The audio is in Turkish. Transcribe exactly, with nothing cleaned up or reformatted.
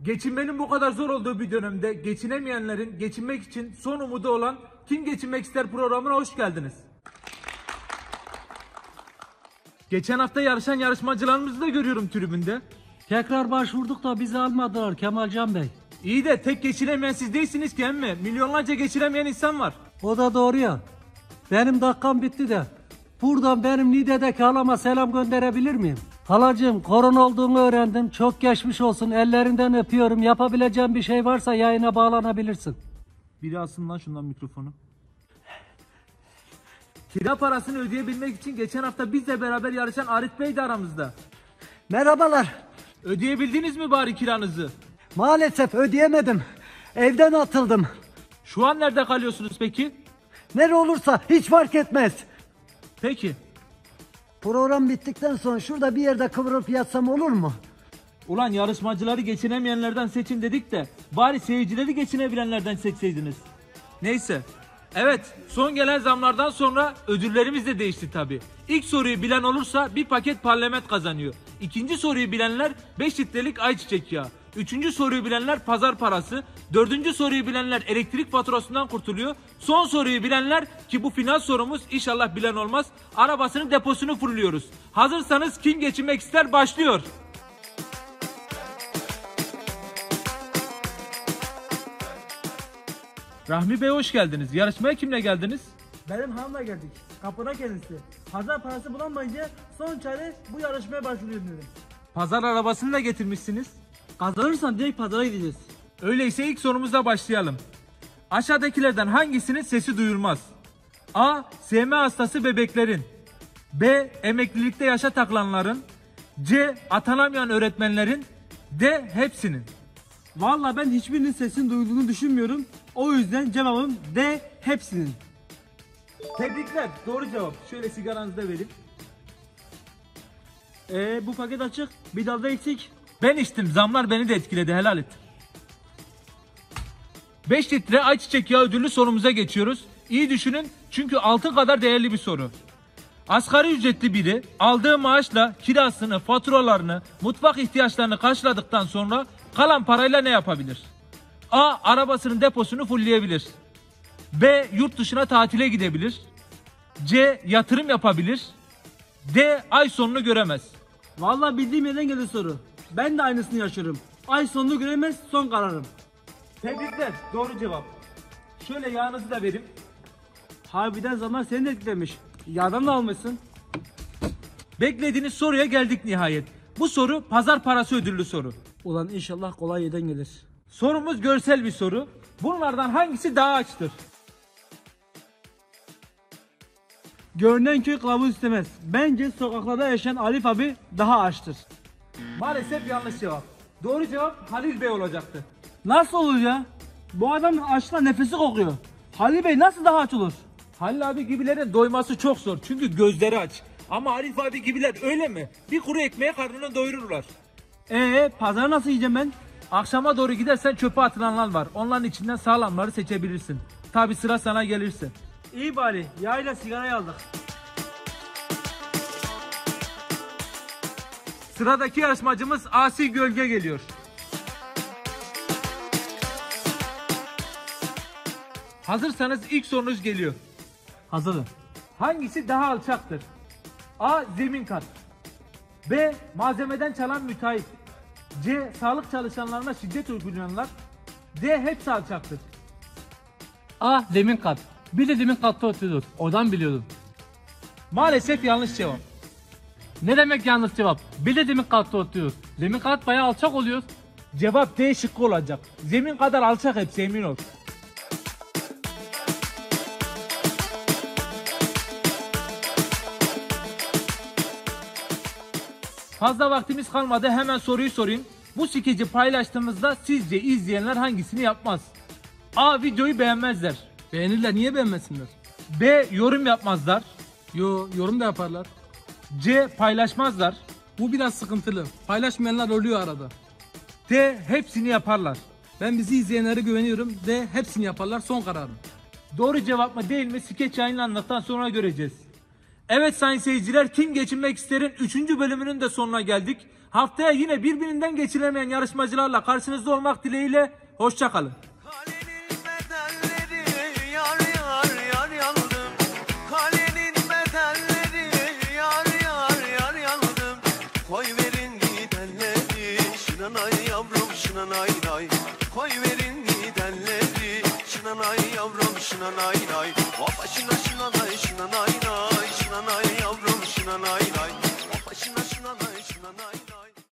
Geçinmenin bu kadar zor olduğu bir dönemde geçinemeyenlerin geçinmek için son umudu olan Kim Geçinmek İster programına hoş geldiniz. Geçen hafta yarışan yarışmacılarımızı da görüyorum tribünde. Tekrar başvurduk da bizi almadılar Kemalcan Bey. İyi de tek geçinemeyen siz değilsiniz ki emmi. Milyonlarca geçinemeyen insan var. O da doğru ya. Benim dakikam bitti de. Buradan benim Niğde'deki halama selam gönderebilir miyim? Halacığım, korona olduğunu öğrendim. Çok geçmiş olsun. Ellerinden öpüyorum. Yapabileceğim bir şey varsa yayına bağlanabilirsin. Biri alsın lan şundan mikrofonu. Kira parasını ödeyebilmek için geçen hafta bizle beraber yarışan Arif Bey de aramızda. Merhabalar. Ödeyebildiniz mi bari kiranızı? Maalesef ödeyemedim. Evden atıldım. Şu an nerede kalıyorsunuz peki? Nere olursa hiç fark etmez. Peki. Program bittikten sonra şurada bir yerde kıvırıp yatsam olur mu? Ulan yarışmacıları geçinemeyenlerden seçin dedik de bari seyircileri geçinebilenlerden seçseydiniz. Neyse. Evet, son gelen zamlardan sonra ödüllerimiz de değişti tabi. İlk soruyu bilen olursa bir paket parlament kazanıyor. İkinci soruyu bilenler beş litrelik ayçiçek yağı. Üçüncü soruyu bilenler pazar parası. Dördüncü soruyu bilenler elektrik faturasından kurtuluyor. Son soruyu bilenler, ki bu final sorumuz, inşallah bilen olmaz, arabasının deposunu fırlıyoruz. Hazırsanız Kim Geçinmek İster başlıyor. Rahmi Bey hoş geldiniz. Yarışmaya kimle geldiniz? Benim hanımla geldik. Kapına kendisi. Pazar parası bulamayınca son çare bu yarışmaya başvuruyorum dedim. Pazar arabasını da getirmişsiniz. Kazanırsan direkt pazara gideceğiz. Öyleyse ilk sorumuzla başlayalım. Aşağıdakilerden hangisinin sesi duyulmaz? A. S M hastası bebeklerin. B. Emeklilikte yaşa takılanların. C. Atanamayan öğretmenlerin. D. Hepsinin. Vallahi ben hiçbirinin sesini duyulduğunu düşünmüyorum. O yüzden cevabım D, hepsinin. Tebrikler. Doğru cevap. Şöyle sigaranızı da verin. Eee bu paket açık. Bir dalda eksik. Ben içtim. Zamlar beni de etkiledi. Helal et. beş litre ayçiçek yağı ödüllü sorumuza geçiyoruz. İyi düşünün çünkü altın kadar değerli bir soru. Asgari ücretli biri aldığı maaşla kirasını, faturalarını, mutfak ihtiyaçlarını karşıladıktan sonra kalan parayla ne yapabilir? A. Arabasının deposunu fullleyebilir. B. Yurt dışına tatile gidebilir. C. Yatırım yapabilir. D. Ay sonunu göremez. Vallahi bildiğim yerden geldi soru. Ben de aynısını yaşıyorum. Ay sonunu göremez, son kararım. Tebrikler. Doğru cevap. Şöyle yağınızı da verin. Harbiden zamlar seni de etkilemiş. Yardım da almışsın. Beklediğiniz soruya geldik nihayet. Bu soru pazar parası ödüllü soru. Ulan inşallah kolay yerden gelir. Sorumuz görsel bir soru. Bunlardan hangisi daha açtır? Görünen köy kılavuz istemez. Bence sokaklarda yaşayan Arif abi daha açtır. Maalesef yanlış cevap. Doğru cevap Halil Bey olacaktı. Nasıl olur ya? Bu adamın açlıkla nefesi kokuyor. Halil Bey nasıl daha aç olur? Halil abi gibilerin doyması çok zor çünkü gözleri aç. Ama Arif abi gibiler öyle mi? Bir kuru ekmeğe karnını doyururlar. Ee, pazara nasıl yiyeceğim ben? Akşama doğru gidersen çöpe atılanlar var. Onların içinden sağlamları seçebilirsin. Tabi sıra sana gelirse. İyi bari, yağıyla sigarayı aldık. Sıradaki yarışmacımız Asi Gölge geliyor. Hazırsanız ilk sorunuz geliyor. Hazırım. Hangisi daha alçaktır? A. Zemin kat. B. Malzemeden çalan müteahhit. C. Sağlık çalışanlarına şiddet uygulayanlar. D. Hepsi alçaktır. A. Zemin kat. Bir de zemin katta oturuyor. Oradan biliyordum. Maalesef yanlış cevap. Ne demek yanlış cevap? Bir de zemin katta oturuyor. Zemin kat bayağı alçak oluyor. Cevap D şıkkı olacak. Zemin kadar alçak hepsi, emin ol. Fazla vaktimiz kalmadı, hemen soruyu sorayım. Bu skeci paylaştığımızda sizce izleyenler hangisini yapmaz? A. Videoyu beğenmezler. Beğenirler, niye beğenmesinler? B. Yorum yapmazlar. Yo, yorum da yaparlar. C. Paylaşmazlar. Bu biraz sıkıntılı. Paylaşmayanlar oluyor arada. D. Hepsini yaparlar. Ben bizi izleyenlere güveniyorum. D. Hepsini yaparlar, son kararım. Doğru cevap mı değil mi skeç yayınlandıktan sonra göreceğiz. Evet sayın seyirciler, Kim Geçinmek İster'in üçüncü bölümünün de sonuna geldik. Haftaya yine birbirinden geçilemeyen yarışmacılarla karşınızda olmak dileğiyle. Hoşça kalın. Kalenin bedelleri yar yar yar yandım. Kalenin bedelleri yar yar yar yandım. Koy verin gidenleri şınanay yavrum şınanay nay. Koy verin gidenleri şınanay yavrum şınanay nay. Hoppa şına şınanay şınanay nay. Şınanay yavrum şınanay